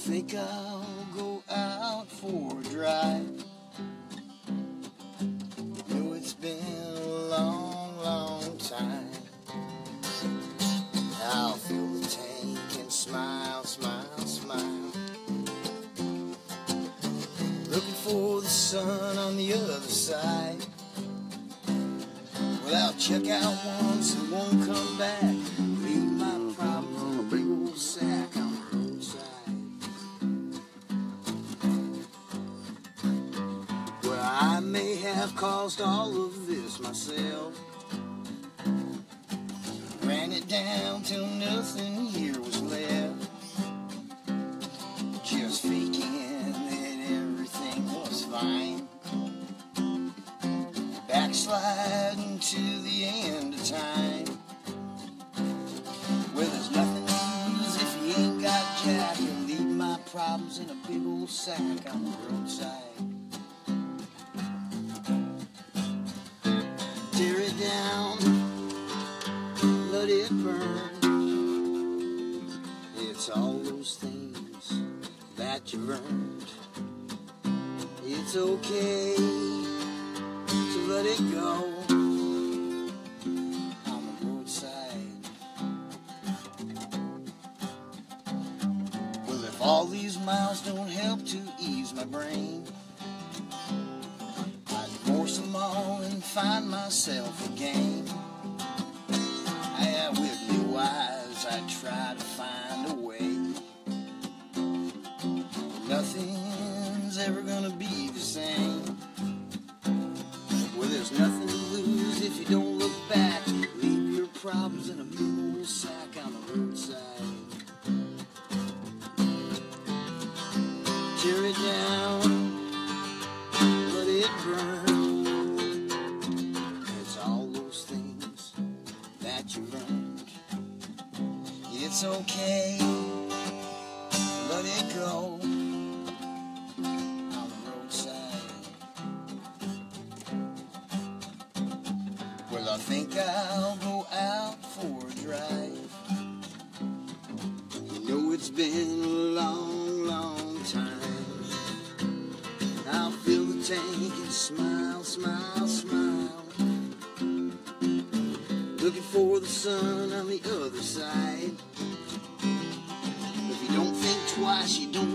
think I'll go out for a drive. Know it's been a long, long time. I'll fill the tank and smile, smile, smile. Looking for the sun on the other side. Well, I'll check out once and won't come back. Leave my problems in a big old sack on the roadside. Well, I may have caused all of this myself. Ran it down till nothing here was left. Just faking that everything was fine. Backsliding to the end of time. Well, there's nothing to lose if you ain't got jack. And leave my problems in a big old sack on the roadside. Tear it down, let it burn. It's all those things that you've earned. It's okay to let it go on the roadside. Well, if all these miles don't help to ease my brain, I'd force them all and find myself again. With new eyes, I try to find a way. Nothing's ever gonna be the same. Well, there's nothing to lose if you don't look back. Leave your problems in a big old sack on the roadside. Tear it down, let it burn. It's all those things that you learn. It's okay, let it go on the roadside. Well, I think I'll go out for a drive. You know it's been a long, long time. I'll fill the tank and smile, smile, smile. Looking for the sun on the other side. If you don't think twice, you don't